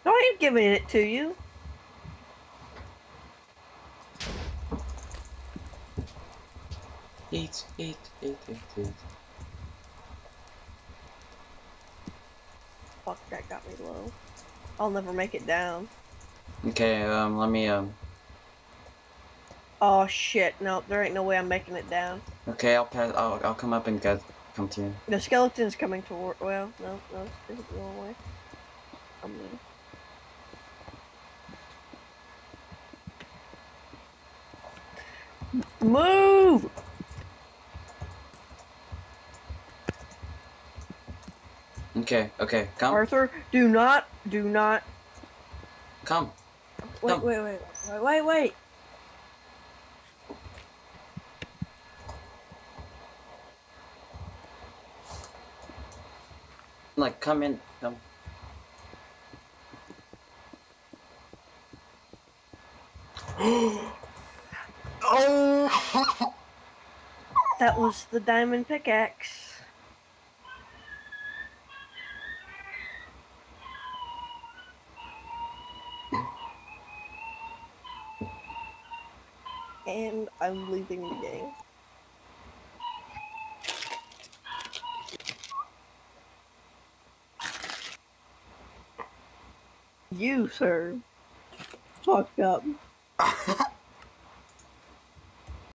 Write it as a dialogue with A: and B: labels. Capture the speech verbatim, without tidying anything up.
A: No, I ain't giving it to you.
B: Eat, eat, eat, eat, eat.
A: Fuck, that got me low. I'll never make it down.
B: Okay, um, let me, um...
A: Oh shit, no, there ain't no way I'm making it down.
B: Okay, I'll pass, I'll, I'll come up and get, come to you.
A: The skeleton's coming toward, well, no, no, this isn't the wrong way. I'm gonna... Move!
B: Okay, okay, come.
A: Arthur, do not, do not.
B: Come.
A: Wait,
B: Come.
A: wait, wait, wait, wait, wait.
B: Like, come in, come. Oh!
A: That was the diamond pickaxe. And I'm leaving the game. You, sir, fucked up.